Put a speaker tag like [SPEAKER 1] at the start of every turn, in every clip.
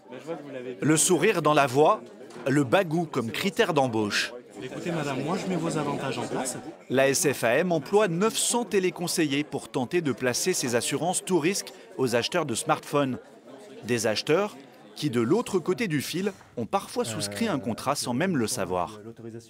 [SPEAKER 1] Le sourire dans la voix, le bagou comme critère d'embauche.
[SPEAKER 2] Écoutez madame, moi je mets vos avantages en place.
[SPEAKER 1] La SFAM emploie 900 téléconseillers pour tenter de placer ses assurances tout risque aux acheteurs de smartphones. Des acheteurs qui, de l'autre côté du fil, ont parfois souscrit un contrat sans même le savoir.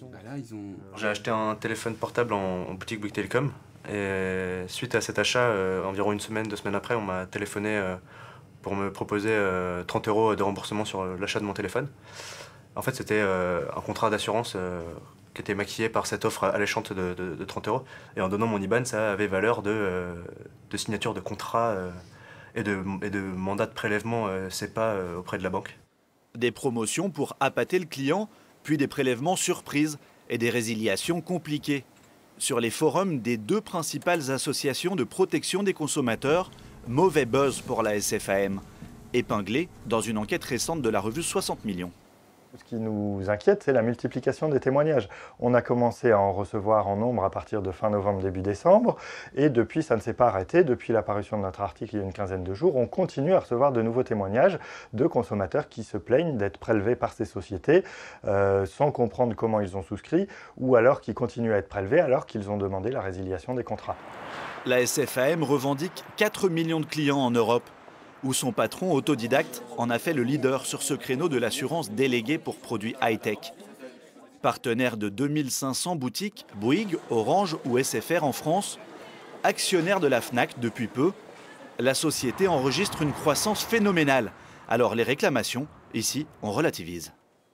[SPEAKER 3] J'ai acheté un téléphone portable en boutique Bouygues Télécom. Et suite à cet achat, environ une semaine, 2 semaines après, on m'a téléphoné pour me proposer 30 € de remboursement sur l'achat de mon téléphone. En fait, c'était un contrat d'assurance qui était maquillé par cette offre alléchante de 30 €. Et en donnant mon IBAN, ça avait valeur de signature de contrat et de mandat de prélèvement SEPA auprès de la banque.
[SPEAKER 1] Des promotions pour appâter le client, puis des prélèvements surprises et des résiliations compliquées. Sur les forums des 2 principales associations de protection des consommateurs, mauvais buzz pour la SFAM, épinglé dans une enquête récente de la revue 60 millions.
[SPEAKER 4] Ce qui nous inquiète, c'est la multiplication des témoignages. On a commencé à en recevoir en nombre à partir de fin novembre, début décembre, et depuis, ça ne s'est pas arrêté. Depuis l'apparition de notre article il y a une quinzaine de jours, on continue à recevoir de nouveaux témoignages de consommateurs qui se plaignent d'être prélevés par ces sociétés sans comprendre comment ils ont souscrit, ou alors qui continuent à être prélevés alors qu'ils ont demandé la résiliation des contrats.
[SPEAKER 1] La SFAM revendique 4 millions de clients en Europe, où son patron autodidacte en a fait le leader sur ce créneau de l'assurance déléguée pour produits high-tech. Partenaire de 2500 boutiques, Bouygues, Orange ou SFR en France, actionnaire de la Fnac depuis peu, la société enregistre une croissance phénoménale. Alors les réclamations, ici, on relativise.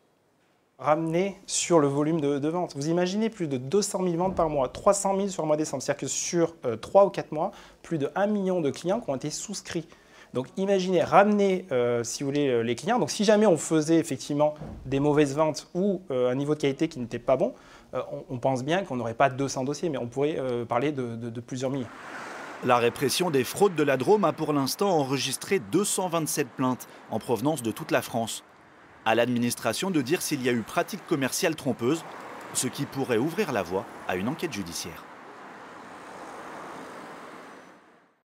[SPEAKER 5] Ramener sur le volume de vente. Vous imaginez plus de 200 000 ventes par mois, 300 000 sur le mois de décembre. C'est-à-dire que sur 3 ou 4 mois, plus de 1 million de clients qui ont été souscrits. Donc imaginez ramener, si vous voulez, les clients. Donc si jamais on faisait effectivement des mauvaises ventes ou un niveau de qualité qui n'était pas bon, on pense bien qu'on n'aurait pas 200 dossiers, mais on pourrait parler de plusieurs milliers.
[SPEAKER 1] La répression des fraudes de la Drôme a pour l'instant enregistré 227 plaintes en provenance de toute la France. À l'administration de dire s'il y a eu pratique commerciale trompeuse, ce qui pourrait ouvrir la voie à une enquête judiciaire.